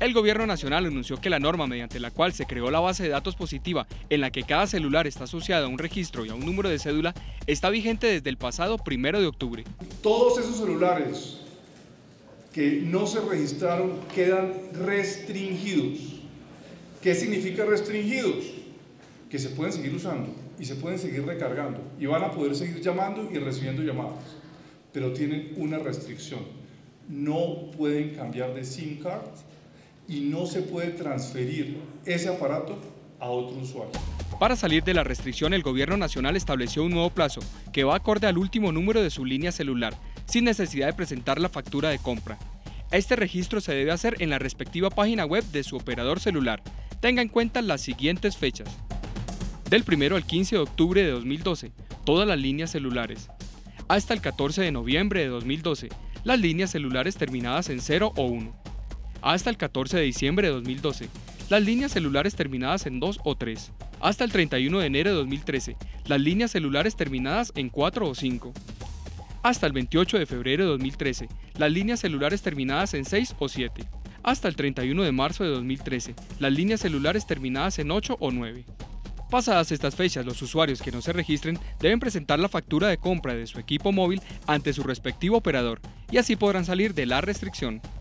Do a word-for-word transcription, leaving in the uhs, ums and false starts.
El Gobierno Nacional anunció que la norma mediante la cual se creó la base de datos positiva, en la que cada celular está asociado a un registro y a un número de cédula, está vigente desde el pasado primero de octubre. Todos esos celulares que no se registraron quedan restringidos. ¿Qué significa restringidos? Que se pueden seguir usando y se pueden seguir recargando y van a poder seguir llamando y recibiendo llamadas, pero tienen una restricción. No pueden cambiar de SIM card y no se puede transferir ese aparato a otro usuario. Para salir de la restricción, el Gobierno Nacional estableció un nuevo plazo que va acorde al último número de su línea celular, sin necesidad de presentar la factura de compra. Este registro se debe hacer en la respectiva página web de su operador celular. Tenga en cuenta las siguientes fechas. Del primero al quince de octubre de dos mil doce, todas las líneas celulares. Hasta el catorce de noviembre de dos mil doce, las líneas celulares terminadas en cero o uno. Hasta el catorce de diciembre de dos mil doce, las líneas celulares terminadas en dos o tres. Hasta el treinta y uno de enero de dos mil trece, las líneas celulares terminadas en cuatro o cinco. Hasta el veintiocho de febrero de dos mil trece, las líneas celulares terminadas en seis o siete. Hasta el treinta y uno de marzo de dos mil trece, las líneas celulares terminadas en ocho o nueve. Pasadas estas fechas, los usuarios que no se registren deben presentar la factura de compra de su equipo móvil ante su respectivo operador y así podrán salir de la restricción.